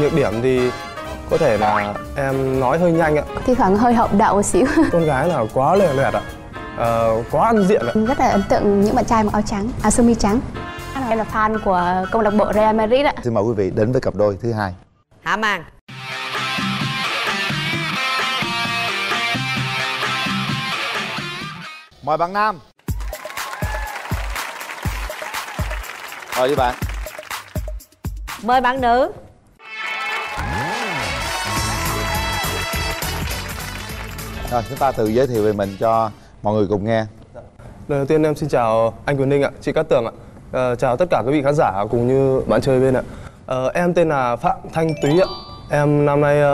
nhược điểm thì có thể là em nói hơi nhanh ạ. Thi thoảng hơi hậu đậu một xíu. Con gái là quá lè loẹt ạ. Quá ăn diện ạ. Rất là ấn tượng những bạn trai mặc áo trắng, áo sơ mi trắng. Em là fan của câu lạc bộ Real Madrid ạ. Xin mời quý vị đến với cặp đôi thứ hai. Hạ màn. Mời bạn nam. Mời đi bạn. Mời bạn nữ. Rồi chúng ta tự giới thiệu về mình cho mọi người cùng nghe. Lời đầu tiên em xin chào anh Quyền Ninh ạ, chị Cát Tường ạ. Chào tất cả quý vị khán giả cũng như bạn chơi bên ạ. Em tên là Phạm Thanh Túy ạ. Em năm nay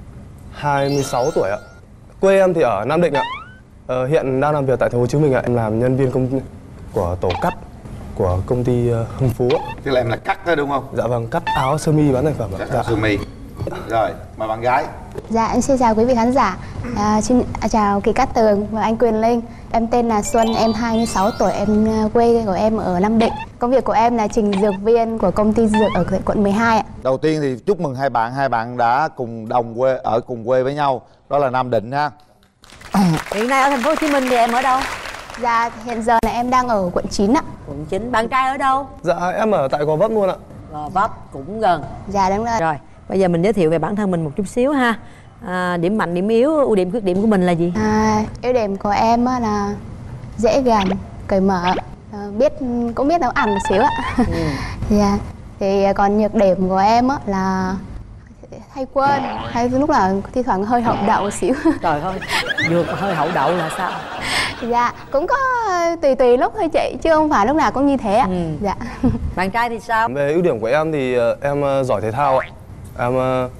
26 tuổi ạ. Quê em thì ở Nam Định ạ. Hiện đang làm việc tại thành phố Hồ Chí Minh ạ. Em làm nhân viên của tổ cắt của công ty Hưng Phú ạ. Tức là em là cắt đó đúng không? Dạ vâng, cắt áo sơ mi bán thành phẩm ạ. Cắt áo sơ mi. Rồi, mời bạn gái. Dạ, em xin chào quý vị khán giả. Xin chào chị Cát Tường và anh Quyền Linh. Em tên là Xuân, em 26 tuổi, em quê của em ở Nam Định. Công việc của em là trình dược viên của công ty dược ở quận 12 ạ. Đầu tiên thì chúc mừng hai bạn đã cùng đồng quê, ở cùng quê với nhau. Đó là Nam Định ha. Hiện nay ở thành phố Hồ Chí Minh thì em ở đâu? Dạ, hiện giờ là em đang ở quận 9 ạ. Quận 9. Bạn trai ở đâu? Dạ, em ở tại Gò Vấp luôn ạ. Gò Vấp cũng gần. Dạ đúng rồi. Rồi, bây giờ mình giới thiệu về bản thân mình một chút xíu ha. Điểm mạnh, điểm yếu, ưu điểm, khuyết điểm của mình là gì? Ưu điểm của em là dễ gần, cởi mở, cũng biết nấu ăn một xíu ạ. Dạ. Thì còn nhược điểm của em là hay quên, hay lúc là thi thoảng hơi hậu đậu một xíu. Trời ơi, vừa hơi hậu đậu là sao? Dạ, cũng có tùy lúc thôi chị, chứ không phải lúc nào cũng như thế ạ. Dạ. Bạn trai thì sao? Về ưu điểm của em thì em giỏi thể thao ạ. Em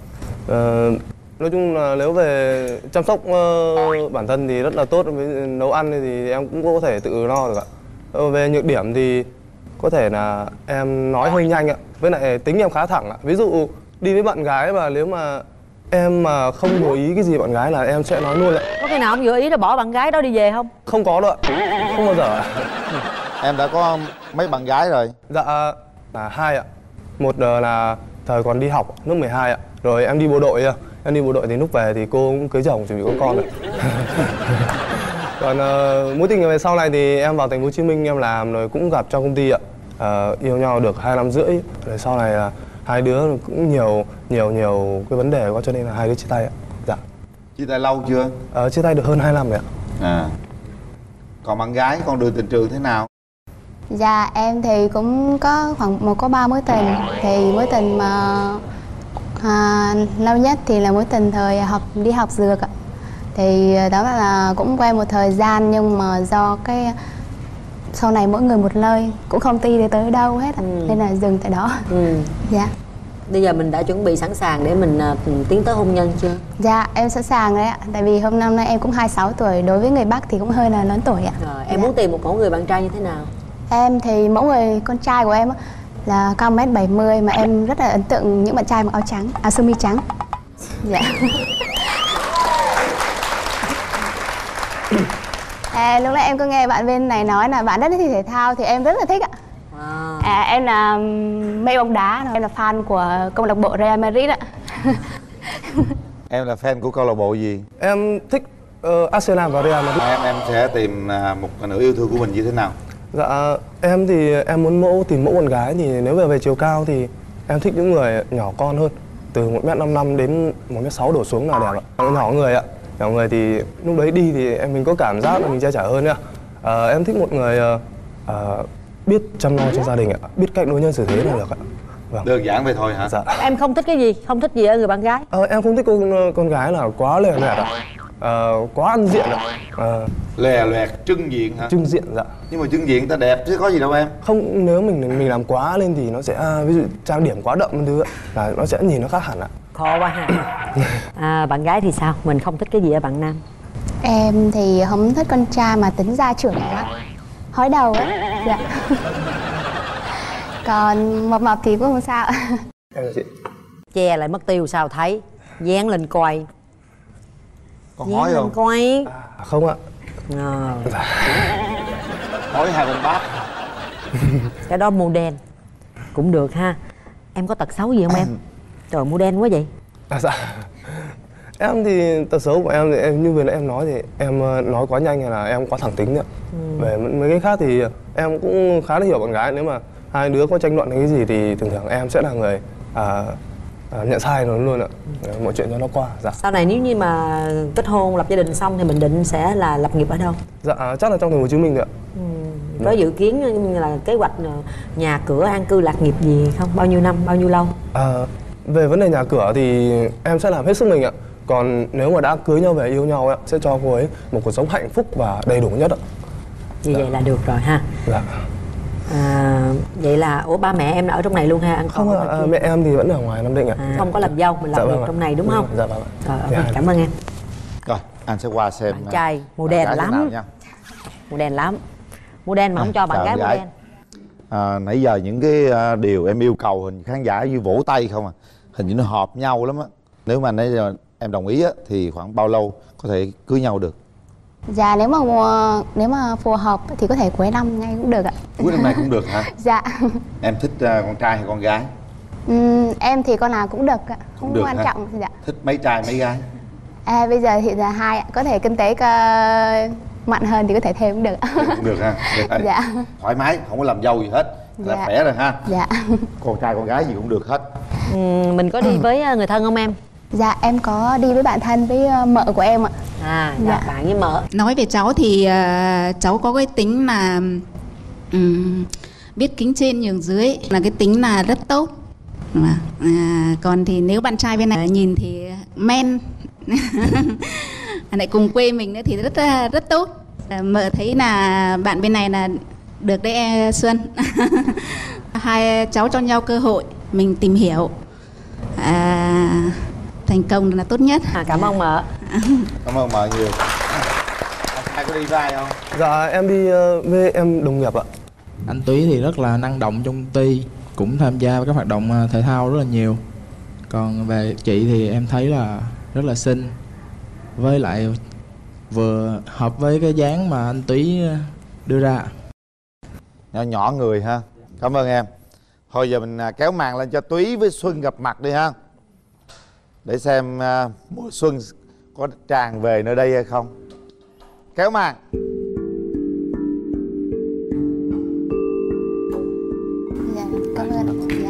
nói chung là nếu về chăm sóc bản thân thì rất là tốt, với nấu ăn thì em cũng có thể tự no được ạ. Về nhược điểm thì có thể là em nói hơi nhanh ạ, với lại tính em khá thẳng ạ. Ví dụ đi với bạn gái mà nếu mà em mà không vừa ý cái gì bạn gái là em sẽ nói luôn ạ. Có khi nào không vừa ý là bỏ bạn gái đó đi về không? Không có đâu ạ, không bao giờ ạ. Em đã có mấy bạn gái rồi? Dạ là 2 ạ. Một là thời còn đi học lớp 12 ạ. Rồi em đi bộ đội ạ. Em đi bộ đội thì lúc về thì cô cũng cưới chồng, chuẩn bị có con rồi. Còn mối tình về sau này thì em vào thành phố Hồ Chí Minh em làm rồi cũng gặp trong công ty ạ. Yêu nhau được 2 năm rưỡi. Rồi sau này là hai đứa cũng nhiều cái vấn đề quá cho nên là hai đứa chia tay ạ. Dạ. Chia tay lâu chưa? Chia tay được hơn 2 năm rồi ạ. Còn bạn gái, con đường tình trường thế nào? Dạ, em thì cũng có có 3 mối tình. Thì mối tình mà lâu nhất thì là mối tình thời đi học dược ạ. Thì đó là cũng quen một thời gian nhưng mà do cái sau này mỗi người một nơi, cũng không đi tới đâu hết nên là dừng tại đó. Dạ. Bây giờ mình đã chuẩn bị sẵn sàng để mình tiến tới hôn nhân chưa? Dạ, em sẵn sàng đấy ạ. Tại vì năm nay em cũng 26 tuổi, đối với người Bắc thì cũng hơi là lớn tuổi ạ. Rồi, em muốn tìm một mẫu người bạn trai như thế nào? Em thì mẫu người con trai của em là cao 1m70 mà em rất là ấn tượng những bạn trai mặc áo trắng, áo sơ mi trắng. Dạ. Lúc nãy em có nghe bạn bên này nói là bạn rất thích thể thao thì em rất là thích ạ. Em là mê bóng đá, em là fan của câu lạc bộ Real Madrid ạ. Em là fan của câu lạc bộ gì? Em thích Arsenal và Real Madrid. Em sẽ tìm một nửa yêu thương của mình như thế nào? Dạ, em thì em muốn tìm mẫu con gái thì nếu về chiều cao thì em thích những người nhỏ con hơn. Từ 1m55 đến 1m6 đổ xuống là đẹp ạ. Nhỏ người ạ. Nhỏ người thì lúc đấy đi thì mình có cảm giác là mình che chở hơn nhá. Em thích một người biết chăm lo cho gia đình ạ, biết cách đối nhân xử thế là được ạ. Vâng. Đơn giản vậy thôi hả? Dạ. Em không thích cái gì? Không thích gì ở người bạn gái? Em không thích con gái là quá lè loẹt ạ. Quá ăn diện ạ. Lè loẹt, trưng diện hả? Trưng diện, dạ. Nhưng mà trưng diện ta đẹp chứ có gì đâu em. Không, nếu mình làm quá lên thì nó sẽ ví dụ trang điểm quá đậm thứ là nó sẽ nhìn nó khác hẳn ạ. Khó quá ha. Bạn gái thì sao? Mình không thích cái gì ở bạn nam? Em thì không thích con trai mà tính gia trưởng quá, hói đầu á. Dạ. Còn mập thì cũng không sao. Em là chị. Che lại mất tiêu sao thấy? Dán lên coi. Có hói không? Coi. Không ạ. Hói 2 bên bát. Cái đó mô đen cũng được ha. Em có tật xấu gì không em? Trời, model quá vậy. Dạ. Em thì tật xấu của em thì em như vừa nãy em nói thì em nói quá nhanh hay là em quá thẳng tính ạ. Về mấy cái khác thì em cũng khá là hiểu bạn gái. Nếu mà hai đứa có tranh luận hay cái gì thì thường thường em sẽ là người nhận sai nó luôn ạ. Mọi chuyện cho nó qua. Dạ. Sau này nếu như mà kết hôn lập gia đình xong thì mình định sẽ là lập nghiệp ở đâu? Dạ chắc là trong thành phố Hồ Chí Minh ạ. Có dự kiến như là kế hoạch nhà cửa an cư lạc nghiệp gì không? Bao nhiêu năm, bao nhiêu lâu? Về vấn đề nhà cửa thì em sẽ làm hết sức mình ạ. Còn nếu mà đã cưới nhau về yêu nhau ạ, sẽ cho cô ấy một cuộc sống hạnh phúc và đầy đủ nhất ạ. Như vậy là được rồi ha. Dạ. Vậy là ba mẹ em là ở trong này luôn ha? Ăn Không ạ, mẹ em thì vẫn ở ngoài Nam Định ạ. Không có làm dâu, mình làm được trong này đúng không? Dạ vâng ạ. Rồi, cảm ơn em. Rồi anh sẽ qua xem Bạn trai model lắm. Model lắm. Model mà không cho bạn gái model. Nãy giờ những cái điều em yêu cầu hình khán giả như vỗ tay không à, hình như nó hợp nhau lắm á. Nếu mà nãy giờ em đồng ý á thì khoảng bao lâu có thể cưới nhau được? Dạ nếu mà phù hợp thì có thể cuối năm ngay cũng được ạ. Cuối năm nay cũng được hả? Dạ. Em thích con trai hay con gái? Em thì con nào cũng được ạ, không được quan hả? trọng. Dạ. Thích mấy trai mấy gái? Bây giờ thì là hai ạ. Có thể kinh tế mạnh hơn thì có thể thêm cũng được. Cũng được ha. Được. Dạ. Thoải mái, không có làm dâu gì hết là Dạ. khỏe rồi ha. Dạ. Con trai con gái gì cũng được hết. Mình có đi với người thân không em? Dạ em có đi với bạn thân với mợ của em ạ. Dạ. Bạn với mợ. Nói về cháu thì cháu có cái tính là biết kính trên nhường dưới, là cái tính là rất tốt. Còn thì nếu bạn trai bên này nhìn thì men lại cùng quê mình nữa thì rất tốt. Mợ thấy là bạn bên này là được đấy Xuân. Hai cháu cho nhau cơ hội mình tìm hiểu, thành công là tốt nhất. Cảm ơn mợ. Cảm ơn mợ nhiều. Anh trai có đi vai không? Dạ em đi với em đồng nghiệp ạ. Anh Túy thì rất là năng động trong công ty, cũng tham gia vào các hoạt động thể thao rất là nhiều. Còn về chị thì em thấy là rất là xinh, với lại vừa hợp với cái dáng mà anh Túy đưa ra. Nhỏ nhỏ người ha. Cảm ơn em. Thôi giờ mình kéo màn lên cho Túy với Xuân gặp mặt đi ha, để xem mùa xuân có tràn về nơi đây hay không. Kéo màn. Dạ cảm ơn. Dạ.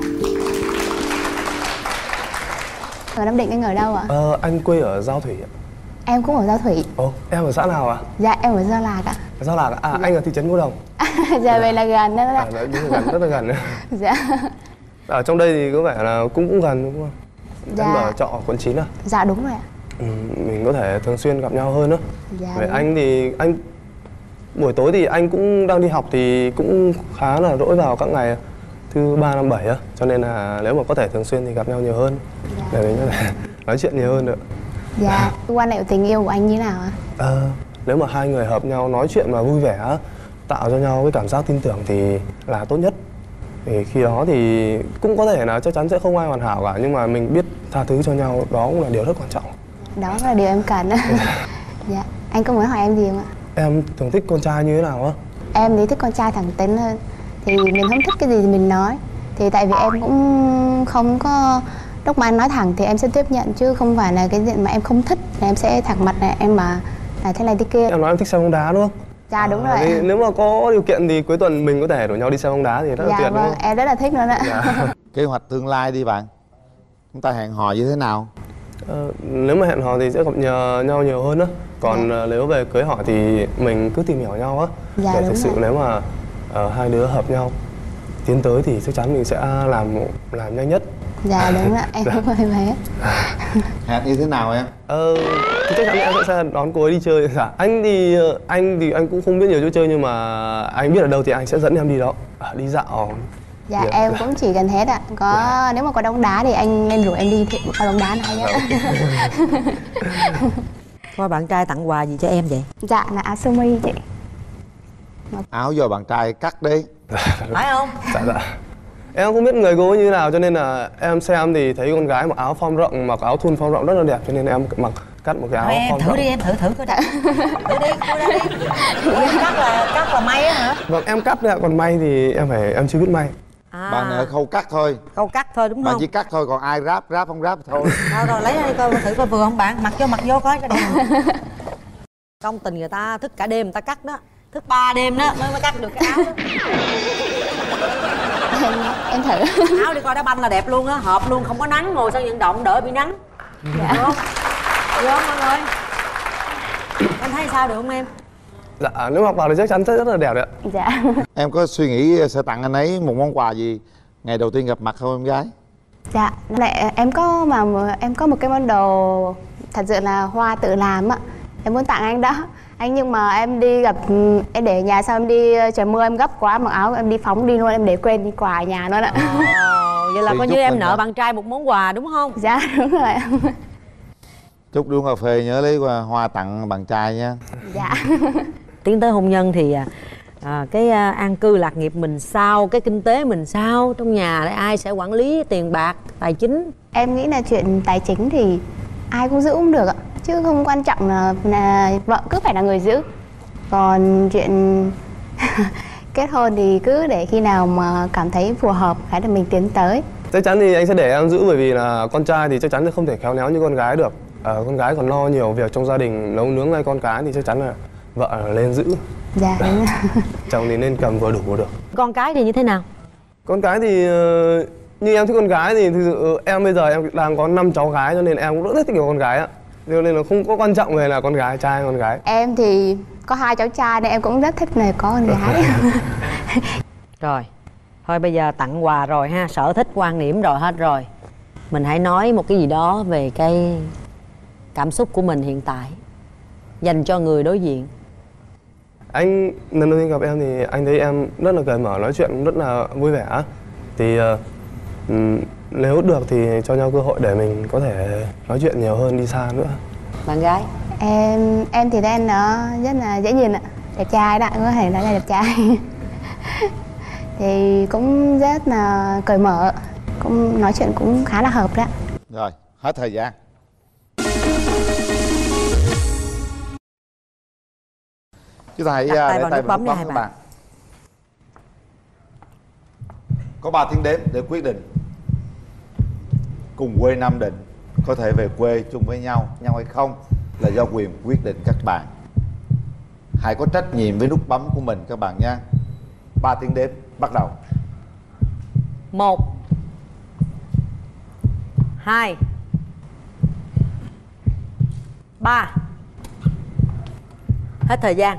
Ở Nam Định anh ở đâu ạ? Anh quê ở Giao Thủy ạ. Em cũng ở Giao Thủy. Ồ, em ở xã nào ạ? Dạ em ở Gia Lạc ạ. Giao Lạc ạ? Anh ở thị trấn Ngô Đồng. Dạ vậy là gần đó ạ. Gần, rất là gần. Dạ. Ở trong đây thì có vẻ là cũng gần đúng không? Dạ. Em ở trọ quận 9 à? Dạ đúng rồi ạ. Mình có thể thường xuyên gặp nhau hơn đó. Dạ. Vậy anh thì buổi tối thì anh cũng đang đi học thì cũng khá là rỗi vào các ngày thứ 3, 5, 7 á, cho nên là nếu mà có thể thường xuyên thì gặp nhau nhiều hơn. Dạ. Để mình có thể nói chuyện nhiều hơn nữa. Dạ. Quan hệ tình yêu của anh như nào ạ? Nếu mà hai người hợp nhau nói chuyện mà vui vẻ, tạo cho nhau cái cảm giác tin tưởng thì là tốt nhất. Thì khi đó thì cũng có thể là chắc chắn sẽ không ai hoàn hảo cả, nhưng mà mình biết tha thứ cho nhau, đó cũng là điều rất quan trọng. Đó là điều em cần. Dạ. Anh có muốn hỏi em gì không ạ? Em thường thích con trai như thế nào á? Em thì thích con trai thẳng tính hơn. Thì mình không thích cái gì thì mình nói. Thì tại vì em cũng không có, lúc mà anh nói thẳng thì em sẽ tiếp nhận, chứ không phải là cái diện mà em không thích là em sẽ thẳng mặt là em mà thế này thế kia. Em nói em thích xem bóng đá đúng không? Dạ đúng rồi. Thì nếu mà có điều kiện thì cuối tuần mình có thể rủ nhau đi xem bóng đá thì rất là Dạ tuyệt đúng vâng, không? em rất là thích nó đó. Dạ. Kế hoạch tương lai đi bạn. Chúng ta hẹn hò như thế nào? Nếu mà hẹn hò thì sẽ gặp nhau nhiều hơn á. Còn nếu về cưới hỏi thì mình cứ tìm hiểu nhau á. Dạ, để đúng thực sự rồi. nếu mà hai đứa hợp nhau tiến tới thì chắc chắn mình sẽ làm nhanh nhất. Dạ đúng rồi, em cũng hơi vậy. Hẹn như thế nào em? Thì chắc chắn em sẽ đón cô ấy đi chơi. Dạ. Anh cũng không biết nhiều chỗ chơi, nhưng mà anh biết ở đâu thì anh sẽ dẫn em đi đó, đi dạo. Dạ Dạ. em cũng chỉ cần hết ạ. Nếu mà có bóng đá thì anh nên rủ em đi coi bóng đá này nhé. Coi bạn trai tặng quà gì cho em vậy? Dạ là áo sơ mi chị. Áo do bạn trai cắt đi. Phải không? Dạ. Em không biết người cô ấy như thế nào, cho nên là em xem thì thấy con gái mặc áo form rộng, mặc áo thun form rộng rất là đẹp, cho nên em cắt một cái áo Thôi em form thử rộng. đi, em thử coi đã. Thử đi, cô ra đi. Ủa, em cắt là may á hả? Vâng, em cắt đấy ạ, còn may thì em chưa biết may. Bạn này ở khâu cắt thôi. Câu cắt thôi đúng Bạn không? chỉ cắt thôi, còn ai ráp không ráp thôi. Rồi lấy ra đi coi thử coi vừa không bạn. Mặc vô coi cái đẹp. Công tình người ta thức cả đêm người ta cắt đó. Thức 3 đêm đó mới cắt được cái áo đó. Em thử. Áo đi coi đá banh là đẹp luôn á, hợp luôn, không có nắng, ngồi sân vận động đỡ bị nắng. Dạ. Được không? Được không mọi người? Em thấy sao được không em? Dạ, nếu mặc vào thì chắc chắn rất là đẹp đấy ạ. Dạ. Em có suy nghĩ sẽ tặng anh ấy một món quà gì ngày đầu tiên gặp mặt không em gái? Dạ, lại em có một cái món đồ thật sự là hoa tự làm á. Em muốn tặng anh đó. Anh nhưng mà em đi gặp em để ở nhà, xong em đi trời mưa em gấp quá mặc áo em đi phóng đi luôn, em để quên đi quà ở nhà luôn ạ. Vậy là Thì coi chúc như em mừng nợ ạ. bạn trai một món quà đúng không? Dạ đúng rồi ạ. Chúc đi uống cà phê nhớ lấy hoa tặng bạn trai nha. Dạ. Tiến tới hôn nhân thì cái an cư lạc nghiệp mình sao, cái kinh tế mình sao, trong nhà đây ai sẽ quản lý tiền bạc, tài chính? Em nghĩ là chuyện tài chính thì ai cũng giữ cũng được ạ, chứ không quan trọng là vợ cứ phải là người giữ. Còn chuyện kết hôn thì cứ để khi nào mà cảm thấy phù hợp cái là mình tiến tới. Chắc chắn thì anh sẽ để em giữ, bởi vì là con trai thì chắc chắn là không thể khéo léo như con gái được. Con gái còn lo nhiều việc trong gia đình, nấu nướng, hay con cái thì chắc chắn là vợ là lên giữ. Dạ đúng rồi. Chồng thì nên cầm vừa đủ được. Con cái thì như thế nào? Con cái thì như em thích con gái thì thực sự em bây giờ em đang có 5 cháu gái, cho nên em cũng rất thích nhiều con gái ạ. Cho nên là không có quan trọng về là con gái trai hay con gái. Em thì có 2 cháu trai nên em cũng rất thích là có con gái. Rồi, thôi bây giờ tặng quà rồi ha, sở thích quan điểm rồi hết rồi. Mình hãy nói một cái gì đó về cái cảm xúc của mình hiện tại dành cho người đối diện. Anh lần đầu tiên gặp em thì anh thấy em rất là cởi mở, nói chuyện rất là vui vẻ. Thì nếu được thì cho nhau cơ hội để mình có thể nói chuyện nhiều hơn, đi xa nữa. Bạn gái? Em thì thấy anh đó rất là dễ nhìn ạ, đẹp trai đó, có thể nói là đẹp trai. Thì cũng rất là cởi mở, cũng nói chuyện cũng khá là hợp đó. Rồi, hết thời gian. Chúng ta hãy Đặt tay để vào tay nút vào bấm nút nha bấm hai các bạn. bạn. Có 3 tiếng đếm để quyết định. Cùng quê Nam Định, có thể về quê chung với nhau hay không là do quyền quyết định các bạn. Hãy có trách nhiệm với nút bấm của mình các bạn nha. 3 tiếng đếm bắt đầu. 1 2 3. Hết thời gian.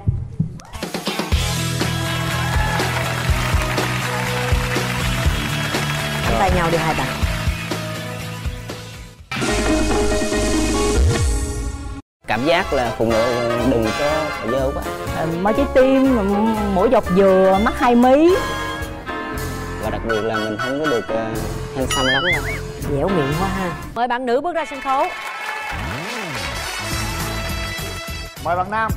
Nắm tay nhau đi hai bạn. Cảm giác là phụ nữ đừng có phải dơ quá, Mở trái tim, mũi dọc dừa, mắt 2 mí. và đặc biệt là mình không có được handsome lắm đâu. Dẻo miệng quá ha. Mời bạn nữ bước ra sân khấu. Mời bạn nam.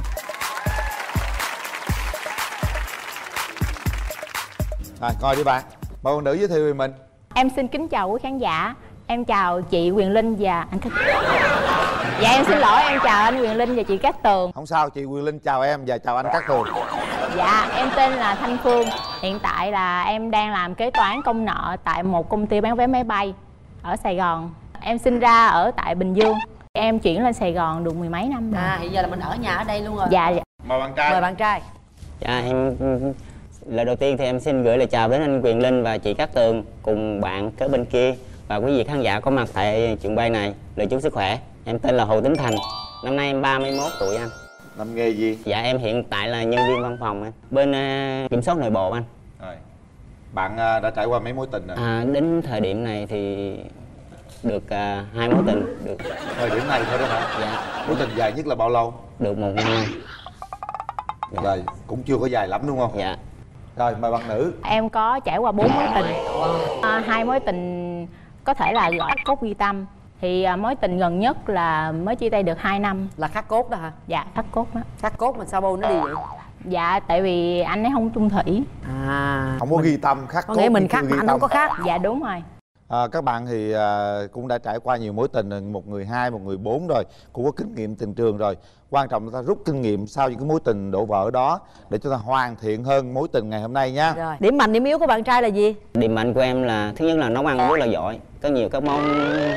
Rồi, coi đi bạn. Mời bạn nữ giới thiệu về mình. Em xin kính chào quý khán giả. Em chào chị Quyền Linh và anh Cát. Dạ em xin lỗi, em chào anh Quyền Linh và chị Cát Tường. Không sao, chị Quyền Linh chào em và chào anh Cát Tường. Dạ em tên là Thanh Phương. Hiện tại là em đang làm kế toán công nợ tại một công ty bán vé máy bay ở Sài Gòn. Em sinh ra ở tại Bình Dương. Em chuyển lên Sài Gòn được 10 mấy năm rồi. Hiện giờ là mình ở nhà ở đây luôn rồi. Dạ dạ. Mời bạn trai. Mời bạn trai. Dạ, em lời đầu tiên thì em xin gửi lời chào đến anh Quyền Linh và chị Cát Tường cùng bạn kế bên kia và quý vị khán giả có mặt tại trường quay này. Lời chúc sức khỏe. Em tên là Hồ Tính Thành. Năm nay em 31 tuổi anh. Làm nghề gì? Dạ em hiện tại là nhân viên văn phòng anh. Bên kiểm soát nội bộ anh. Rồi. Bạn đã trải qua mấy mối tình rồi? Đến thời điểm này thì được 2 mối tình. Được. Thời điểm này thôi đó hả? Dạ. Mối tình dài nhất là bao lâu? Được 1 năm anh. Dạ. Rồi, cũng chưa có dài lắm đúng không? Dạ. Rồi, mời bạn nữ. Em có trải qua 4 mối tình. 2 mối tình có thể là gọi cốt ghi tâm. Thì mối tình gần nhất là mới chia tay được 2 năm. Là khắc cốt đó hả? Dạ khắc cốt đó. Khắc cốt mình sao bô nó đi vậy? Dạ tại vì anh ấy không chung thủy. Không có ghi tâm, khắc Có cốt nghĩa mình nhưng chưa khắc ghi mà anh tâm. không có khắc. Dạ đúng rồi. Các bạn thì cũng đã trải qua nhiều mối tình rồi, một người 2, một người 4 rồi, cũng có kinh nghiệm tình trường rồi. Quan trọng là ta rút kinh nghiệm sau những cái mối tình đổ vỡ đó để chúng ta hoàn thiện hơn mối tình ngày hôm nay nha. Rồi, điểm mạnh điểm yếu của bạn trai là gì? Điểm mạnh của em là thứ nhất là nấu ăn rất là giỏi, có nhiều các món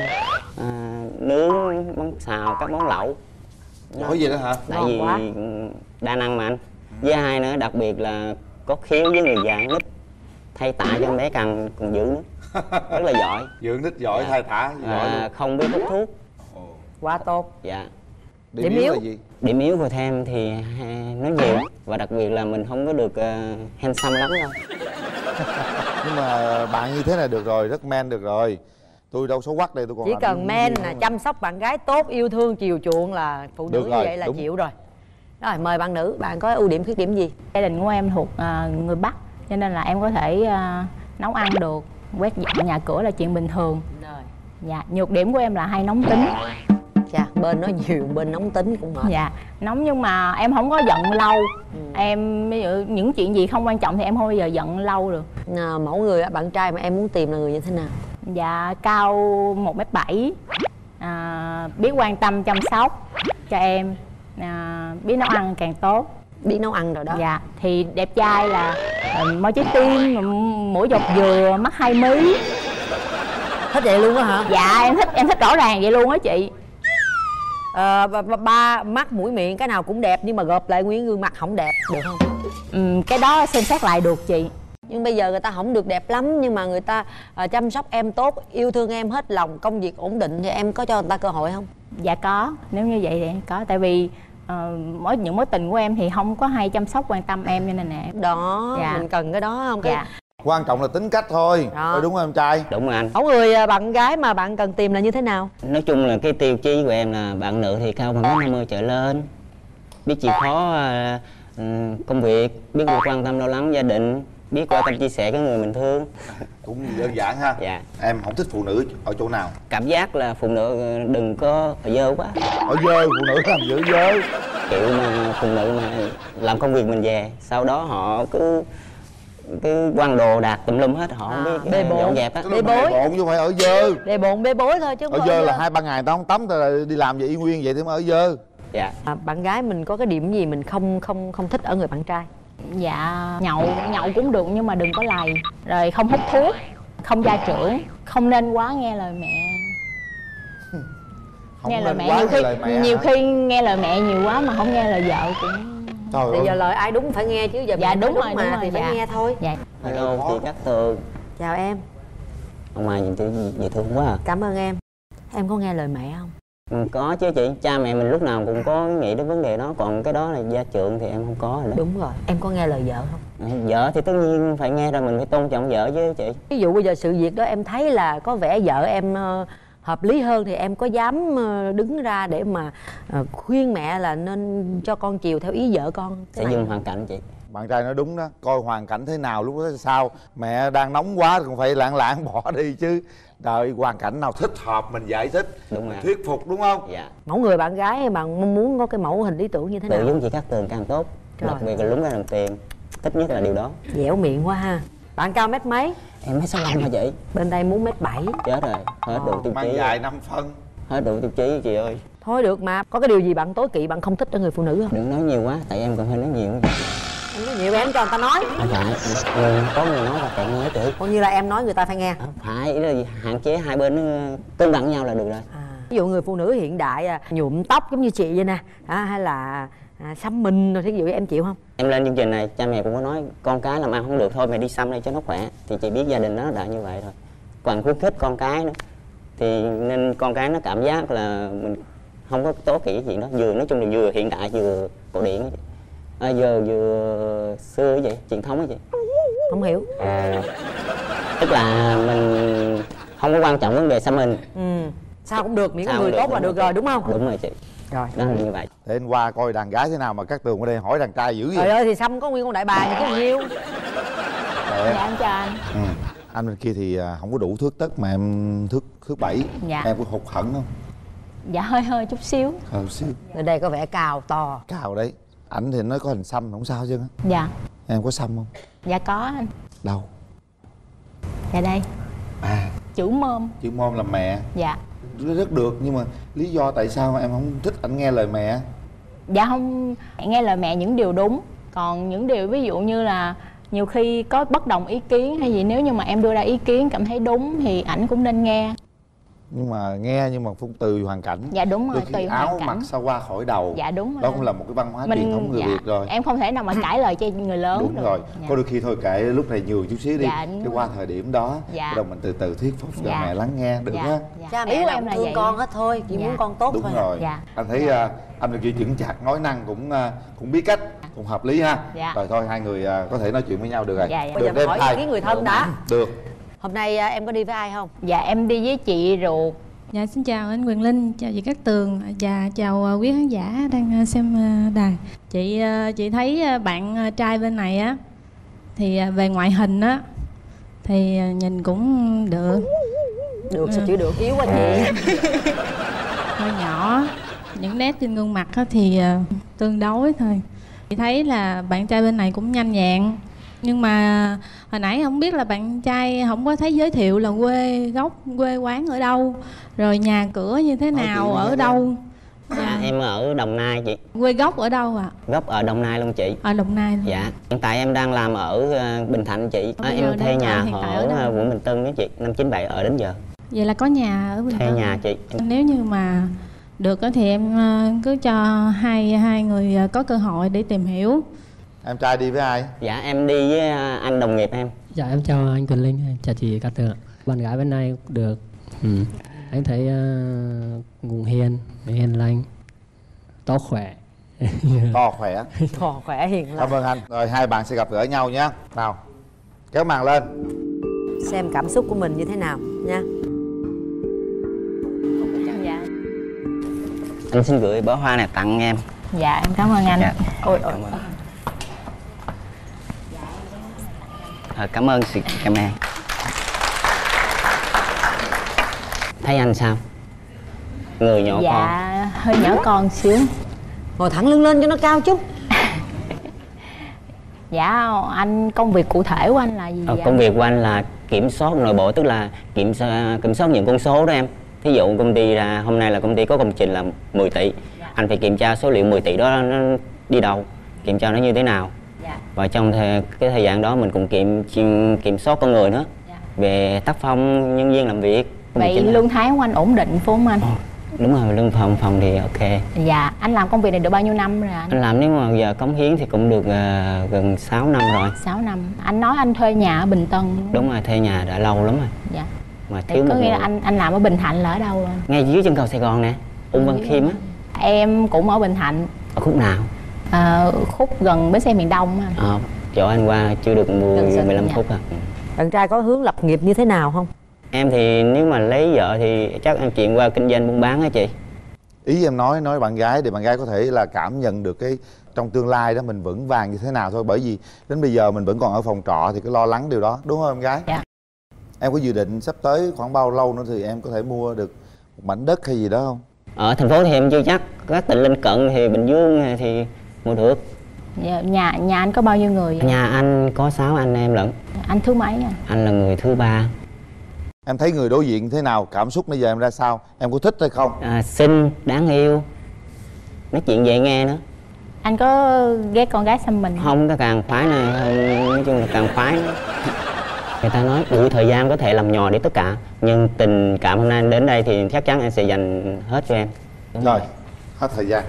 nướng, món xào, các món lẩu. Có gì đó hả? Tại Ngon vì quá. đa năng mà anh. Với hai nữa, đặc biệt là có khéo với người già nít, thay tả cho em bé càng còn dữ nữa. Rất là giỏi. Dưỡng thích giỏi, thay tả giỏi luôn. Không biết hút thuốc. Quá tốt. Dạ. Điểm yếu là gì? Điểm yếu của Thêm thì nó nhiều, và đặc biệt là mình không có được handsome lắm đâu. Nhưng mà bạn như thế này được rồi, rất man được rồi. Tôi đâu xấu quắc đây, tôi còn Chỉ làm cần những men gì là mà. chăm sóc bạn gái tốt, yêu thương chiều chuộng là phụ nữ Được như rồi, vậy là đúng. chịu rồi. Rồi mời bạn nữ, bạn có ưu điểm khuyết điểm gì? Gia đình của em thuộc người Bắc, cho nên là em có thể nấu ăn được, quét dọn nhà cửa là chuyện bình thường. Rồi. Dạ, nhược điểm của em là hay nóng tính. Chà, bên nó nhiều, bên nóng tính cũng mệt. Dạ, nóng nhưng mà em không có giận lâu. Em ví dụ những chuyện gì không quan trọng thì em không bao giờ giận lâu được. Mẫu người bạn trai mà em muốn tìm là người như thế nào? Dạ, cao 1m7, biết quan tâm chăm sóc cho em, biết nấu ăn càng tốt. Biết nấu ăn rồi đó. Dạ, thì đẹp trai là môi trái tim, mũi dọc dừa, mắt 2 mí. Thích vậy luôn á hả? Dạ, em thích rõ ràng vậy luôn á chị. Ba mắt mũi miệng cái nào cũng đẹp, nhưng mà gộp lại nguyên gương mặt không đẹp, được không? Cái đó xem xét lại được chị. Nhưng bây giờ người ta không được đẹp lắm, nhưng mà người ta chăm sóc em tốt, yêu thương em hết lòng, công việc ổn định, thì em có cho người ta cơ hội không? Dạ có, nếu như vậy thì em có. Tại vì những mối tình của em thì không có hay chăm sóc quan tâm em, cho nên nè. Đó, Dạ. mình cần cái đó không? Dạ. Quan trọng là tính cách thôi. Đó. Thôi đúng không em trai? Đúng rồi anh. Mẫu người bạn gái mà bạn cần tìm là như thế nào? Nói chung là cái tiêu chí của em là bạn nữ thì cao bằng 50 trở lên, biết chịu khó công việc, biết quan tâm lo lắng gia đình, biết quan tâm chia sẻ với người mình thương. Cũng đơn giản ha. Dạ. Em không thích phụ nữ ở chỗ nào? Cảm giác là phụ nữ đừng có dơ quá, Ở dơ, phụ nữ làm dữ dơ. kiểu mà phụ nữ mà làm công việc mình về, sau đó họ cứ quăng đồ đạc tùm lum hết, họ không biết bê bộn. dọn dẹp á. Bê bối. Bộn chứ không phải ở dơ. Để bộn bê bối thôi chứ không Ở có dơ là 2-3 ngày tao không tắm, tao là đi làm vậy y nguyên vậy thì mới ở dơ. Dạ. Bạn gái mình có cái điểm gì mình không thích ở người bạn trai? Dạ, nhậu cũng được nhưng mà đừng có lầy. Rồi không hút thuốc, không gia trưởng, không nên quá nghe lời mẹ. Không Nghe lời nên mẹ quá nhiều nghe khi lời mẹ nhiều hả? khi nghe lời mẹ nhiều quá mà không nghe lời vợ cũng. Trời Bây ơi. giờ lời ai đúng phải nghe chứ, giờ Dạ mẹ đúng nói rồi, mà đúng rồi, thì phải dạ. nghe thôi. Dạ. Hello chị Cát Tường. Chào em, Ông Mai nhìn tôi dễ thương quá à. cảm ơn em. Em có nghe lời mẹ không? Có chứ chị, cha mẹ mình lúc nào cũng có nghĩ đến vấn đề đó, còn cái đó là gia trưởng thì em không có rồi đó. Đúng rồi, em có nghe lời vợ không? Vợ thì tất nhiên phải nghe, rồi mình phải tôn trọng vợ chứ chị. Ví dụ bây giờ sự việc đó em thấy là có vẻ vợ em hợp lý hơn, thì em có dám đứng ra để mà khuyên mẹ là nên cho con chiều theo ý vợ con? Sẽ dùng hoàn cảnh chị. Bạn trai nói đúng đó, coi hoàn cảnh thế nào lúc đó sao. Mẹ đang nóng quá thì cũng phải lạng lạng bỏ đi chứ. Đợi hoàn cảnh nào thích hợp mình giải thích, Đúng mình rồi. thuyết phục đúng không? Dạ. Mẫu người bạn gái bạn mong muốn có cái mẫu hình lý tưởng như thế Tự nào? giống chị Cát Tường càng tốt. Trời. Đặc biệt là lúng ra đồng tiền. Thích nhất là điều đó. Dẻo miệng quá ha. Bạn cao mét mấy? Em mới 65 hả chị? Bên đây muốn mét 7. Chết rồi, hết đủ tiêu Mang chí. dài 5 phân. Hết đủ tiêu chí chị ơi. Thôi được mà. Có cái điều gì bạn tối kỵ, bạn không thích ở người phụ nữ không? Đừng nói nhiều quá, tại em còn hơi nói nhiều. Em nói nhiều em cho người ta nói. Không phải, có người nói và kẹn nói chị. Coi như là em nói người ta phải nghe. Không phải, ý là hạn chế hai bên nó cân bằng nhau là được rồi. Ví dụ người phụ nữ hiện đại nhuộm tóc giống như chị vậy nè, hay là xăm mình rồi, thí dụ em chịu không? Em lên chương trình này, cha mẹ cũng có nói con cái làm ăn không được thôi mày đi xăm đây cho nó khỏe. Thì chị biết gia đình nó đã như vậy thôi. Còn khuyến khích con cái nữa. Thì nên con cái nó cảm giác là mình không có tố kỵ cái chuyện đó. Vừa nói chung là vừa hiện đại vừa cổ điển. Vừa xưa vậy, truyền thống á chị. Không hiểu. Tức là mình không có quan trọng vấn đề xăm mình. Sao cũng được, miễn có Sao người cũng tốt là được rồi đúng không? Đúng rồi chị. Rồi. Đó là như vậy. Để anh qua coi đàn gái thế nào mà Cát Tường ở đây hỏi đàn trai dữ vậy. Trời ơi thì xăm có nguyên con đại bàng thì có nhiêu. Dạ em chào anh. Anh bên kia thì không có đủ thước tất mà em thước 7. Dạ. Em có hụt hẫng không? Dạ hơi chút xíu. Xíu. Ở đây có vẻ cao to. Cao đấy. Ảnh thì nói có hình xăm không sao chứ. Dạ. Em có xăm không? Dạ có anh. Đâu? Dạ đây. À. chữ mom. Chữ mom là mẹ. Dạ. Rất được, nhưng mà lý do tại sao em không thích anh nghe lời mẹ? Dạ không, nghe lời mẹ những điều đúng. Còn những điều ví dụ như là nhiều khi có bất đồng ý kiến hay gì, nếu như mà em đưa ra ý kiến cảm thấy đúng thì ảnh cũng nên nghe. Nhưng mà nghe nhưng mà cũng tùy hoàn cảnh. Dạ đúng rồi, đôi khi tùy hoàn áo cảnh. mặc sao qua khỏi đầu. Dạ đúng rồi. Đó cũng là một cái văn hóa Mình, truyền thống người dạ, Việt rồi. em không thể nào mà cãi lời cho người lớn. Đúng được. rồi. Dạ. Có đôi khi thôi kệ lúc này nhường chút xíu đi. Dạ, cái qua thời điểm đó dạ, bắt đầu mình từ từ thuyết phục cho dạ, mẹ lắng nghe được dạ, á. dạ. Cha Ý mẹ của nào em cũng là thương vậy. con hết thôi, chỉ Dạ. muốn con tốt Đúng thôi. rồi. Dạ. Anh thấy anh là kia chững chạc, nói năng cũng biết cách, cũng hợp lý ha. Dạ. Rồi thôi hai người có thể nói chuyện với nhau được rồi. Dạ, dạ. Bây giờ mình hỏi ý kiến người thân đã. Được. Hôm nay em có đi với ai không? Dạ em đi với chị ruột. Dạ xin chào anh Quyền Linh, chào chị Cát Tường và chào quý khán giả đang xem đài. Chị thấy bạn trai bên này á thì về ngoại hình á thì nhìn cũng được. Được sao chữ được, yếu quá chị. Hơi nhỏ, những nét trên gương mặt á thì tương đối thôi. Chị thấy là bạn trai bên này cũng nhanh nhẹn. Nhưng mà hồi nãy không biết là bạn trai không có thấy giới thiệu là quê gốc, quê quán ở đâu, rồi nhà cửa như thế nào, ở đâu. Dạ em ở Đồng Nai chị. Quê gốc ở đâu ạ? Gốc ở Đồng Nai luôn chị. Ở Đồng Nai luôn. Dạ hiện tại em đang làm ở Bình Thạnh chị. Bây giờ Em thuê đang nhà hiện tại ở ở đâu? Quận Bình Tân đó chị, 597 ở đến giờ. Vậy là có nhà ở Bình Thuê Tân. nhà chị. Nếu như mà được á thì em cứ cho hai người có cơ hội để tìm hiểu. Em trai đi với ai? Dạ em đi với anh đồng nghiệp em. Dạ em chào anh Quyền Linh, chào chị Cát Tường. Bạn gái bên này cũng được. Anh thấy cũng hiền lành, to khỏe. To khỏe. To khỏe hiền lành. Cảm ơn anh. Rồi hai bạn sẽ gặp gỡ nhau nhé. Nào, kéo màn lên. Xem cảm xúc của mình như thế nào nha. Dạ. Anh xin gửi bó hoa này tặng em. Dạ em cảm ơn anh. Dạ. Ôi Cảm ơn. Cảm ơn sự cảm ơn. Thấy anh sao? Người nhỏ con. dạ hơi nhỏ con xíu. Ngồi thẳng lưng lên cho nó cao chút. Dạ anh công việc cụ thể của anh là gì vậy? Công việc của anh là kiểm soát nội bộ, tức là kiểm soát những con số đó em. Thí dụ công ty là hôm nay là công ty có công trình là 10 tỷ. Anh phải kiểm tra số liệu 10 tỷ đó nó đi đâu, kiểm tra nó như thế nào. Và trong cái thời gian đó mình cũng kiểm soát con người nữa. Về tác phong nhân viên làm việc. Vậy lương tháng của anh ổn định phải không anh? Đúng rồi, lương phòng thì ok. Dạ anh làm công việc này được bao nhiêu năm rồi anh? Anh làm nếu mà giờ cống hiến thì cũng được gần 6 năm rồi. 6 năm. Anh nói anh thuê nhà ở Bình Tân. Đúng rồi, thuê nhà đã lâu lắm rồi. Dạ. Mà Thì thiếu có một nghĩa người. là anh làm ở Bình Thạnh là ở đâu rồi? Ngay dưới chân cầu Sài Gòn nè, Ung Văn Khiêm á. Em cũng ở Bình Thạnh. Ở khúc nào? Khúc gần bến xe miền Đông anh. Chỗ anh qua chưa được 15 dạ. phút à. Bạn trai có hướng lập nghiệp như thế nào không? Em thì nếu mà lấy vợ thì chắc em chuyển qua kinh doanh buôn bán á chị. Ý em nói bạn gái để bạn gái có thể là cảm nhận được cái trong tương lai đó mình vững vàng như thế nào thôi. Bởi vì đến bây giờ mình vẫn còn ở phòng trọ thì cứ lo lắng điều đó, đúng không em gái? Dạ. Em có dự định sắp tới khoảng bao lâu nữa thì em có thể mua được một mảnh đất hay gì đó không? Ở thành phố thì em chưa chắc, các tỉnh lân cận thì Bình Dương thì mua được. Nhà anh có bao nhiêu người vậy? Nhà anh có 6 anh em lận. Anh thứ mấy à? Anh là người thứ 3. Em thấy người đối diện thế nào? Cảm xúc bây giờ em ra sao? Em có thích hay không? Xinh, đáng yêu, nói chuyện dễ nghe nữa. Anh có ghét con gái xăm mình Không, cái càng khoái này, nói chung là càng khoái nữa. Người ta nói đủ thời gian có thể làm nhò để tất cả, nhưng tình cảm hôm nay đến đây thì chắc chắn anh sẽ dành hết cho em. Rồi, hết thời gian.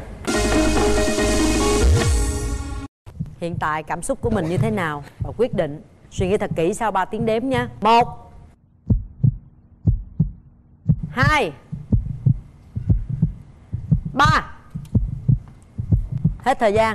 Hiện tại cảm xúc của mình như thế nào và quyết định. Suy nghĩ thật kỹ sau 3 tiếng đếm nha. 1 2 3. Hết thời gian.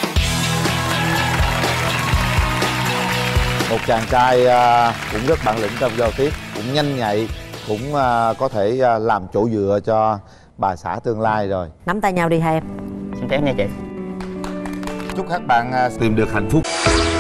Một chàng trai cũng rất bản lĩnh trong giao tiếp, cũng nhanh nhạy, cũng có thể làm chỗ dựa cho bà xã tương lai rồi. Nắm tay nhau đi hai em. Xin phép nha chị. Chúc các bạn tìm được hạnh phúc.